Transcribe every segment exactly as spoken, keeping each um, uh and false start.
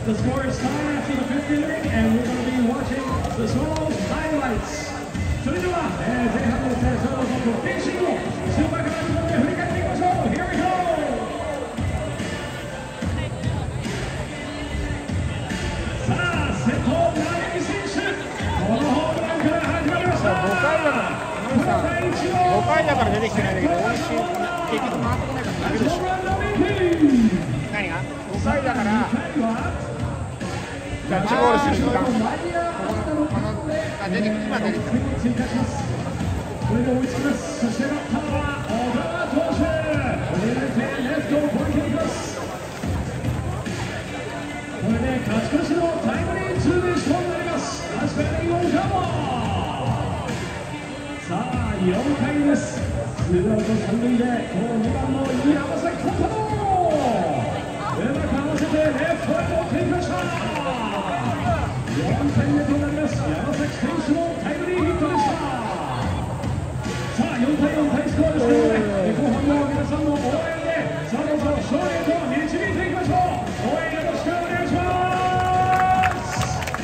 The score is tied after the fifth inning, and we're going to be watching the Swallows highlights. それでは、えー、前半のスワローズの得点シーンをスーパーカラーで振り返っていきましょう。Here we go! さあ、先頭、投げ選手、このホームランから始まりました。 ごかいだからごかいだから出てきてないんだけど、応援し結局回ってこないから投げるでしょ。何がごかいだからキャッチボールする時間、このこのあ出てき今出てきた。 これで追いつきます。そしてバッターは小川投手。これでレフトをポイントに行きます。これで勝ち越しのタイムリーツーベースとなります。確かに小川。さあよんかいです。ツーアウト三塁でこのにばんの山崎幸太郎。うまく合わせてレフトへ持っていきました。よんてんめとなります。山崎選手のタイムリーヒットでした。さあよんたいよんタイスコアですので、後半も皆さんの応援でスワローズを勝利へと導いていきましょう。応援よろしくお願いします。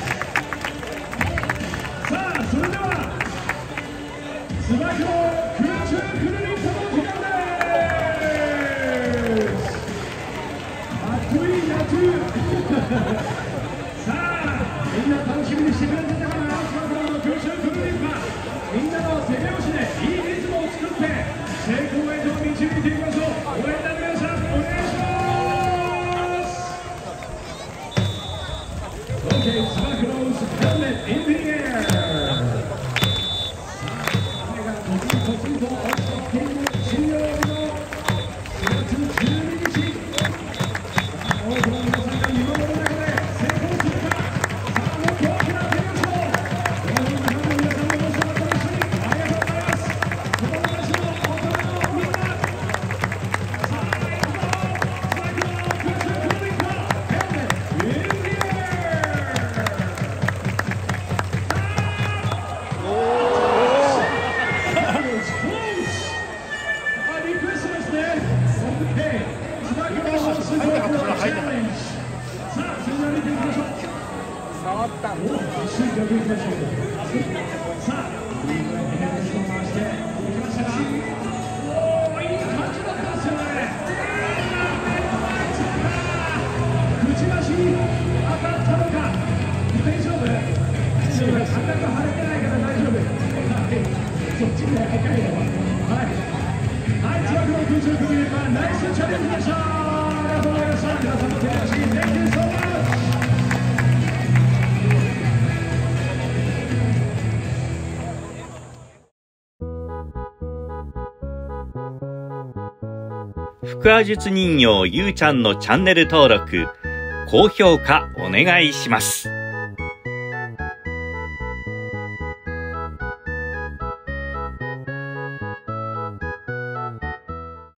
さあそれではつば九郎空中くるりんぱの時間です。熱い夏さあみんな楽しみにしてくれてたかな。つば九郎の空中くるりんぱ、みんなの手拍子でいいリズムを作って成功へと導いていきましょう。応援団の皆さんお願いします。 OK、 つば九郎 helmet in the air。 さあ雨がポツンポツンと落ちてきている水曜日のしがつじゅうににち、多くの皆さんが見守る中で成功するか。さあもっと大きな手拍子をご覧の皆さんもどうぞまた一緒にありがとうございます。子供たちの大人のみんな、さあ行くぞ。つば九郎空中くるりんぱ helmet in the air。 触ったんだ。 さあ、リーグラインヘルメットを回していきましたが、おー、いい感じだったんですよね。くちばしに当たったのか。大丈夫？口が硬く腫れてないから大丈夫。そっちで赤いのは。はい。はい、つば九郎空中くるりんぱナイスチャレンジでした。ありがとうございました。皆さんの手拍子、Thank you so much。 腹話術人形ゆうちゃんのチャンネル登録、高評価お願いします。